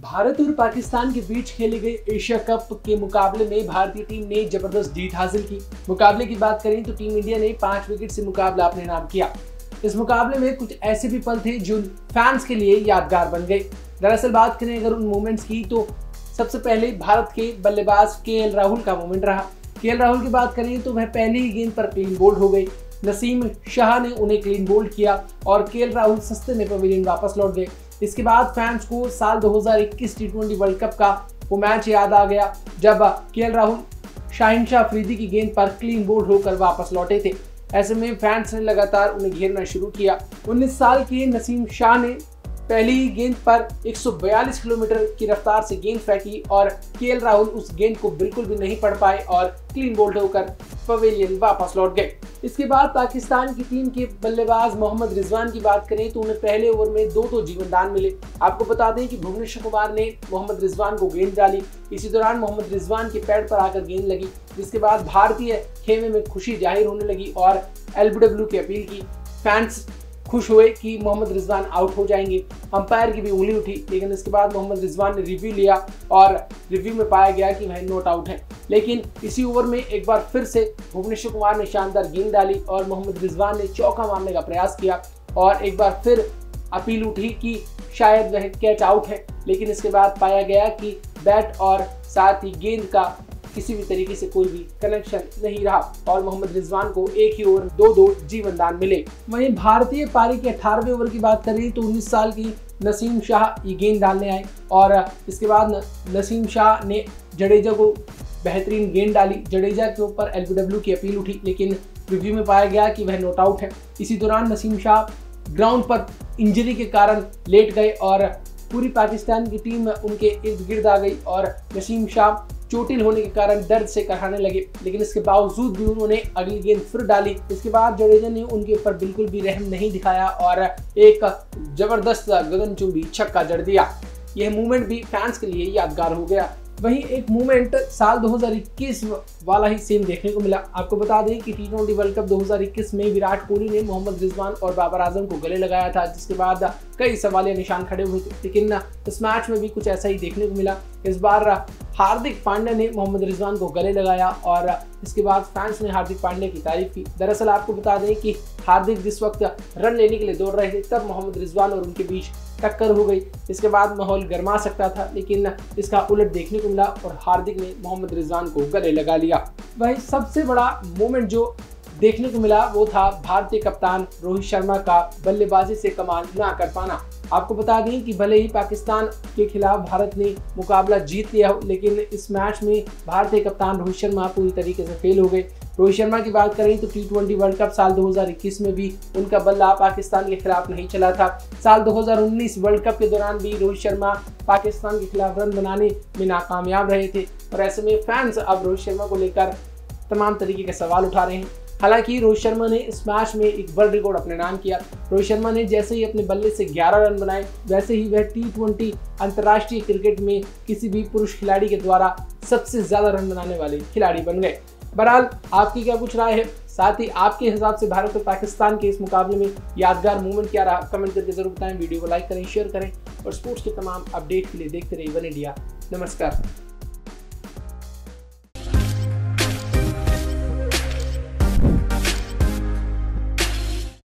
भारत और पाकिस्तान के बीच खेले गए एशिया कप के मुकाबले में भारतीय टीम ने जबरदस्त जीत हासिल की। मुकाबले की बात करें तो टीम इंडिया ने 5 विकेट से मुकाबला अपने नाम किया। इस मुकाबले में कुछ ऐसे भी पल थे जो फैंस के लिए यादगार बन गए। दरअसल बात करें अगर उन मोमेंट्स की तो सबसे पहले भारत के बल्लेबाज केएल राहुल का मोमेंट रहा। केएल राहुल की बात करें तो वह पहली ही गेंद पर क्लीन बोल्ड हो गई। नसीम शाह ने उन्हें क्लीन बोल्ड किया और केएल राहुल सस्ते में पवेलियन वापस लौट गए। इसके बाद फैंस को साल 2021 टी20 वर्ल्ड कप का वो मैच याद आ गया जब केएल राहुल शाहिनशाह अफरीदी की गेंद पर क्लीन बोल्ड होकर वापस लौटे थे। ऐसे में फैंस ने लगातार उन्हें घेरना शुरू किया। 19 साल के नसीम शाह ने पहली ही गेंद पर 142 किलोमीटर की रफ्तार से गेंद फेंकी और केएल राहुल उस गेंद को बिल्कुल भी नहीं पढ़ पाए और क्लीन बोल्ड होकर पवेलियन वापस लौट गए। इसके बाद पाकिस्तान की टीम के बल्लेबाज मोहम्मद रिजवान की बात करें तो उन्हें पहले ओवर में 2 जीवनदान मिले। आपको बता दें कि भुवनेश्वर कुमार ने मोहम्मद रिजवान को गेंद डाली। इसी दौरान मोहम्मद रिजवान के पैड पर आकर गेंद लगी, जिसके बाद भारतीय खेमे में खुशी जाहिर होने लगी और एलबीडब्ल्यू की अपील की। फैंस खुश हुए कि मोहम्मद रिजवान आउट हो जाएंगे। अंपायर की भी उंगली उठी, लेकिन इसके बाद मोहम्मद रिजवान ने रिव्यू लिया और रिव्यू में पाया गया कि वह नॉट आउट है। लेकिन इसी ओवर में एक बार फिर से भुवनेश्वर कुमार ने शानदार गेंद डाली और मोहम्मद रिजवान ने चौका मारने का प्रयास किया और एक बार फिर अपील उठी कि शायद वह कैच आउट है। लेकिन इसके बाद पाया गया कि बैट और साथ ही गेंद का किसी भी तरीके से कोई भी कनेक्शन नहीं रहा और मोहम्मद रिजवान को एक ही ओवर 2 जीवनदान मिले। वहीं भारतीय पारी के 18वें ओवर की बात करें तो 19 साल की नसीम शाह ये गेंद डालने आए और इसके बाद नसीम शाह ने जडेजा को बेहतरीन गेंद डाली। जडेजा के ऊपर एलबीडब्ल्यू की अपील उठी, लेकिन रिव्यू में पाया गया कि वह नॉट आउट है। इसी दौरान नसीम शाह ग्राउंड पर इंजरी के कारण लेट गए और पूरी पाकिस्तान की टीम उनके इर्द गिर्द आ गई और नसीम शाह चोटिल होने के कारण दर्द से कराने लगे, लेकिन इसके बावजूद भी उन्होंने अगली गेंद फिर डाली। इसके बाद जडेजा ने उनके ऊपर बिल्कुल भी रहम नहीं दिखाया और एक जबरदस्त गगनचुंबी छक्का जड़ दिया। यह मूवमेंट भी फैंस के लिए यादगार हो गया। वहीं एक मूवमेंट साल 2021 वाला ही सेम देखने को मिला। आपको बता दें कि टी20 वर्ल्ड कप 2021 में विराट कोहली ने मोहम्मद रिजवान और बाबर आजम को गले लगाया था, जिसके बाद कई सवालिया निशान खड़े हुए थे। लेकिन इस मैच में भी कुछ ऐसा ही देखने को मिला। इस बार हार्दिक पांड्या ने मोहम्मद रिजवान को गले लगाया और इसके बाद फैंस ने हार्दिक पांड्या की तारीफ की। दरअसल आपको बता दें कि हार्दिक जिस वक्त रन लेने के लिए दौड़ रहे थे तब मोहम्मद रिजवान और उनके बीच टक्कर हो गई। इसके बाद माहौल गर्मा सकता था, लेकिन इसका उलट देखने को मिला और हार्दिक ने मोहम्मद रिजवान को गले लगा लिया। वही सबसे बड़ा मोमेंट जो देखने को मिला वो था भारतीय कप्तान रोहित शर्मा का बल्लेबाजी से कमाल ना कर पाना। आपको बता दें कि भले ही पाकिस्तान के खिलाफ भारत ने मुकाबला जीत लिया हो, लेकिन इस मैच में भारतीय कप्तान रोहित शर्मा पूरी तरीके से फेल हो गए। रोहित शर्मा की बात करें तो टी20 वर्ल्ड कप साल 2021 में भी उनका बल्ला पाकिस्तान के खिलाफ नहीं चला था। साल 2019 वर्ल्ड कप के दौरान भी रोहित शर्मा पाकिस्तान के खिलाफ रन बनाने में नाकामयाब रहे थे और ऐसे में फैंस अब रोहित शर्मा को लेकर तमाम तरीके के सवाल उठा रहे हैं। हालांकि रोहित शर्मा ने इस मैच में एक वर्ल्ड रिकॉर्ड अपने नाम किया। रोहित शर्मा ने जैसे ही अपने बल्ले से 11 रन बनाए, वैसे ही वह टी20 अंतर्राष्ट्रीय क्रिकेट में किसी भी पुरुष खिलाड़ी के द्वारा सबसे ज्यादा रन बनाने वाले खिलाड़ी बन गए। बहरहाल आपकी क्या कुछ राय है, साथ ही आपके हिसाब से भारत और पाकिस्तान के इस मुकाबले में यादगार मूवमेंट क्या रहा, कमेंट करके जरूर बताएं। वीडियो को लाइक करें, शेयर करें और स्पोर्ट्स के तमाम अपडेट के लिए देखते रहिए वन इंडिया। नमस्कार।